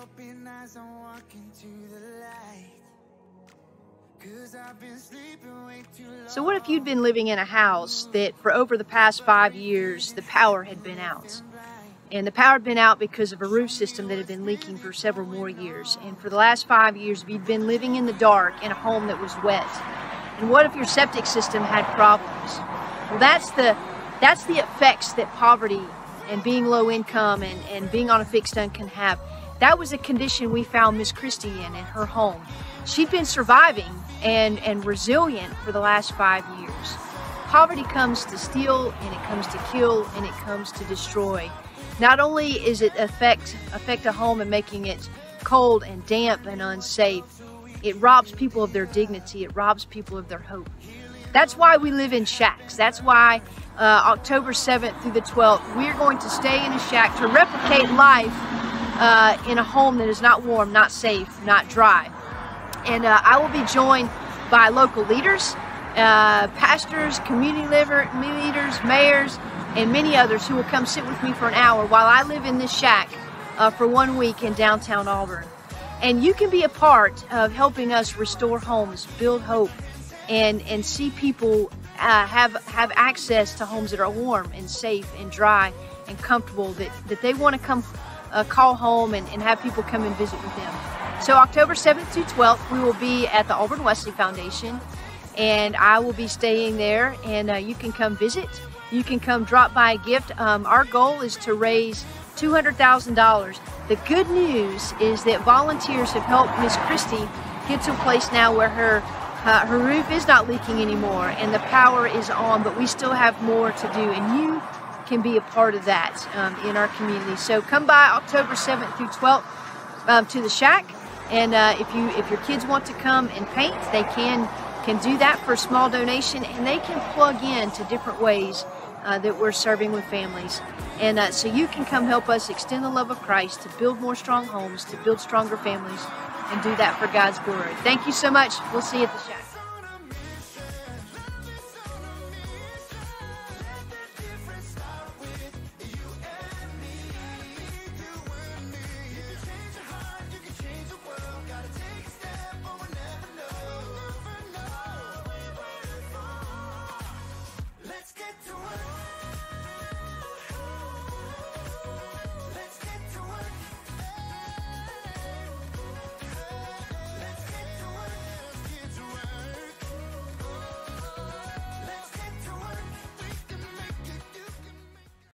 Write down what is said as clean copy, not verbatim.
open as I'm walking to the light. 'Cause I've been sleeping way too long. So what if you'd been living in a house that for over the past 5 years, the power had been out? And the power had been out because of a roof system that had been leaking for several more years. And for the last 5 years, you'd been living in the dark in a home that was wet. And what if your septic system had problems? Well, that's the effects that poverty and being low income and being on a fixed income can have. That was a condition we found Miss Christy in her home. She'd been surviving and resilient for the last 5 years. Poverty comes to steal, and it comes to kill, and it comes to destroy. Not only is it affect a home and making it cold and damp and unsafe, it robs people of their dignity, it robs people of their hope. That's why we live in shacks. That's why October 7th through the 12th, we're going to stay in a shack to replicate life in a home that is not warm, not safe, not dry. And I will be joined by local leaders, pastors, community leaders, mayors, and many others who will come sit with me for an hour while I live in this shack for 1 week in downtown Auburn. And you can be a part of helping us restore homes, build hope, and see people have access to homes that are warm and safe and dry and comfortable, that they want to come call home and have people come and visit with them. So October 7th through 12th, we will be at the Auburn Wesley Foundation, and I will be staying there, and you can come visit. You can come drop by a gift. Our goal is to raise $200,000. The good news is that volunteers have helped Miss Christy get to a place now where her roof is not leaking anymore and the power is on, but we still have more to do, and you can be a part of that in our community. So come by October 7th through 12th to the shack, and if your kids want to come and paint, they can do that for a small donation, and they can plug in to different ways that we're serving with families. And so you can come help us extend the love of Christ to build more strong homes, to build stronger families, and do that for God's glory. Thank you so much. We'll see you at the shack.